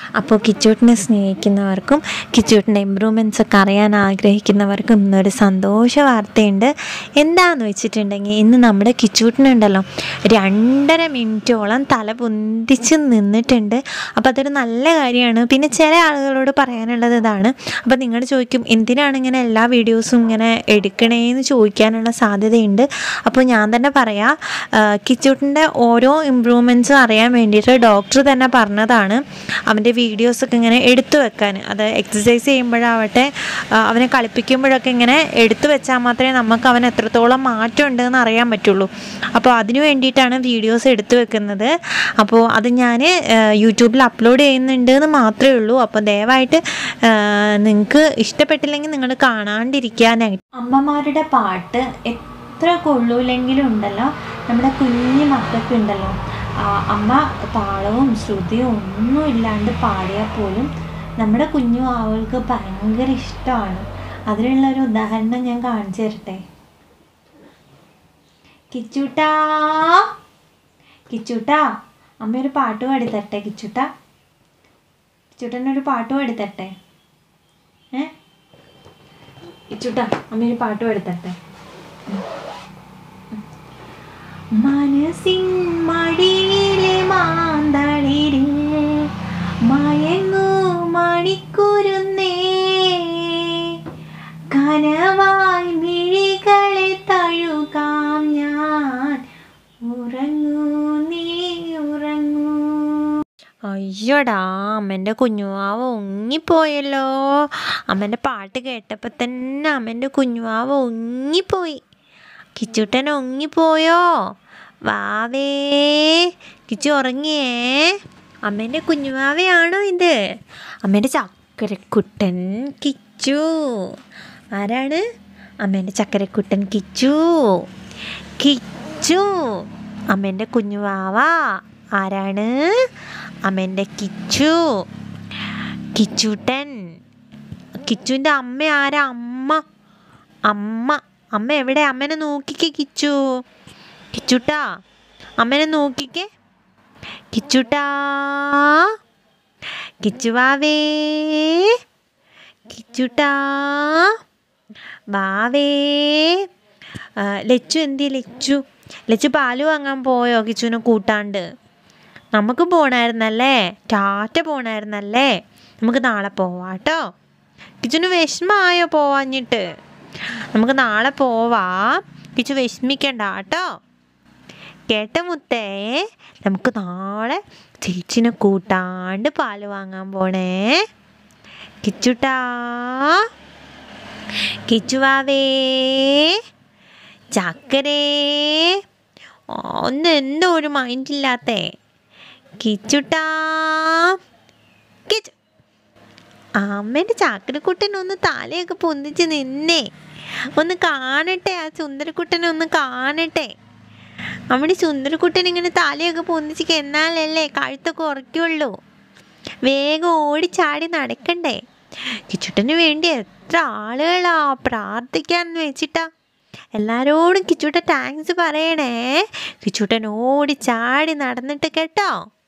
അപ്പോൾ കിച്ചൂട്ടിനെ സ്നേഹിക്കുന്നവർക്കും കിച്ചൂട്ടിൻ്റെ ഇമ്പ്രൂവ്മെൻറ്റ്സ് ഒക്കെ അറിയാൻ ആഗ്രഹിക്കുന്നവർക്കും ഇന്നൊരു സന്തോഷ വാർത്തയുണ്ട്. എന്താണെന്ന് വെച്ചിട്ടുണ്ടെങ്കിൽ ഇന്ന് നമ്മുടെ കിച്ചൂട്ടിനുണ്ടല്ലോ 2.5 മിനിറ്റോളം തല പൊന്തിച്ച് നിന്നിട്ടുണ്ട്. അപ്പോൾ അതൊരു നല്ല കാര്യമാണ്. പിന്നെ ചില ആളുകളോട് പറയാനുള്ളത് ഇതാണ്. അപ്പോൾ നിങ്ങൾ ചോദിക്കും എന്തിനാണ് ഇങ്ങനെ എല്ലാ വീഡിയോസും ഇങ്ങനെ എടുക്കണേന്ന് ചോദിക്കാനുള്ള സാധ്യതയുണ്ട്. അപ്പോൾ ഞാൻ തന്നെ പറയാം, കിച്ചൂട്ടിൻ്റെ ഓരോ ഇമ്പ്രൂവ്മെൻറ്റ്സും അറിയാൻ വേണ്ടിയിട്ട് ഡോക്ടർ തന്നെ പറഞ്ഞതാണ് അവൻ്റെ വീഡിയോസൊക്കെ ഇങ്ങനെ എടുത്തു വെക്കാൻ. അത് എക്സസൈസ് ചെയ്യുമ്പോഴാവട്ടെ അവനെ കളിപ്പിക്കുമ്പോഴൊക്കെ ഇങ്ങനെ എടുത്തു വെച്ചാൽ മാത്രമേ നമുക്ക് അവൻ എത്രത്തോളം മാറ്റം ഉണ്ടെന്ന് അറിയാൻ പറ്റുള്ളൂ. അപ്പോൾ അതിനു വേണ്ടിയിട്ടാണ് വീഡിയോസ് എടുത്തു വെക്കുന്നത്. അപ്പോൾ അത് ഞാൻ യൂട്യൂബിൽ അപ്ലോഡ് ചെയ്യുന്നുണ്ട് എന്ന് മാത്രമേ ഉള്ളൂ. അപ്പോൾ ദയവായിട്ട് നിങ്ങൾക്ക് ഇഷ്ടപ്പെട്ടില്ലെങ്കിൽ നിങ്ങൾ കാണാണ്ടിരിക്കാനായിട്ട്. അമ്മമാരുടെ പാട്ട് എത്ര കൊള്ളൂലെങ്കിലും ഉണ്ടല്ലോ, നമ്മുടെ കുഞ്ഞു മക്കൾക്ക് ഉണ്ടല്ലോ, അമ്മ താളവും ശ്രുതിയും ഒന്നും ഇല്ലാണ്ട് പാടിയാൽ പോലും നമ്മുടെ കുഞ്ഞു ആളുകൾക്ക് ഭയങ്കര ഇഷ്ടമാണ്. അതിനുള്ളൊരു ഉദാഹരണം ഞാൻ കാണിച്ചു തരട്ടെ. കിച്ചൂട്ടാ കിച്ചൂട്ടാ, അമ്മ ഒരു പാട്ട് പാടിത്തരട്ടെ. കിച്ചൂട്ടാ, കിച്ചൂട്ടനൊരു പാട്ട് പാടിത്തരട്ടെ. കിച്ചൂട്ടാ, അമ്മ ഒരു പാട്ട് പാടിത്തരട്ടെ. മനസ്സിൻ മടിയിലെ മാന്തളിരിൽ മയങ്ങൂ മണിക്കുരുന്നേ, കനവായി മിഴികളെ തഴുകാം ഞാൻ, ഉറങ്ങൂ നീ ഉറങ്ങൂ. അയ്യോടാ, അമ്മൻ്റെ കുഞ്ഞുവാവ ഒങ്ങിപ്പോയല്ലോ. അമ്മൻ്റെ പാട്ട് കേട്ടപ്പോൾ തന്നെ അമ്മൻ്റെ കുഞ്ഞുവാവ ഒങ്ങിപ്പോയി. കിച്ചൂട്ടൻ ഒങ്ങിപ്പോയോ? വാവേ, കിച്ചു ഉറങ്ങിയേ? അമ്മേൻ്റെ കുഞ്ഞുവാവയാണോ ഇത്? അമ്മേൻ്റെ ചക്കരക്കുട്ടൻ കിച്ചു. ആരാണ്? അമ്മേൻ്റെ ചക്കരക്കുട്ടൻ കിച്ചു. കിച്ചു അമ്മേൻ്റെ കുഞ്ഞുവാവ. ആരാണ്? അമ്മേൻ്റെ കിച്ചു. കിച്ചൂട്ടൻ. കിച്ചുവിൻ്റെ അമ്മ ആരാ? അമ്മ. അമ്മ എവിടെ? അമ്മേനെ നോക്കിക്കേ കിച്ചു. കിച്ചൂട്ടാ, അമ്മേനെ നോക്കിക്കേ. കിച്ചൂട്ടാ, കിച്ചുവാവേ, കിച്ചൂട്ടാ വാവേ. ലച്ചു എന്തി? ലച്ചു പാല് വാങ്ങാൻ പോയോ കിച്ചുവിനെ കൂട്ടാണ്ട്? നമുക്ക് പോണായിരുന്നല്ലേ, ടാറ്റ പോണായിരുന്നല്ലേ. നമുക്ക് നാളെ പോവാട്ടോ. കിച്ചുവിന് വിഷമമായോ പോവാഞ്ഞിട്ട്? നമുക്ക് നാളെ പോവാം. കിച്ചു വിഷമിക്കണ്ട കേട്ടോ. കേട്ട മുത്തേ, നമുക്ക് നാളെ ചേച്ചിനെ കൂട്ടാണ്ട് പാല് വാങ്ങാൻ പോണേ. കിച്ചുട്ടാ, കിച്ചുവാവേ, ചക്കരേ, ഒന്ന് എന്തോ ഒരു മൈൻഡില്ലാത്തേ. കിച്ചുട്ടാ, കിച്ചു. അമ്മേൻ്റെ ചാക്കരക്കുട്ടനൊന്ന് തലയൊക്കെ പൊന്തിച്ച് നിന്നേ, ഒന്ന് കാണട്ടെ. ആ സുന്ദരക്കുട്ടനെ ഒന്ന് കാണട്ടെ. നമ്മുടെ സുന്ദരക്കുട്ടൻ ഇങ്ങനെ തലയൊക്കെ പൊന്തിച്ച് എന്നാലല്ലേ കഴുത്തൊക്കെ ഉറയ്ക്കുള്ളൂ. വേഗം ഓടിച്ചാടി നടക്കണ്ടേ. കിച്ചുട്ടന് വേണ്ടി എത്ര ആളുകളാ പ്രാർത്ഥിക്കാന്ന് വെച്ചിട്ടാ. എല്ലാരോടും കിച്ചൂട്ട താങ്ക്സ് പറയണേ. കിച്ചൂട്ടൻ ഓടിച്ചാടി നടന്നിട്ട് കേട്ടോ.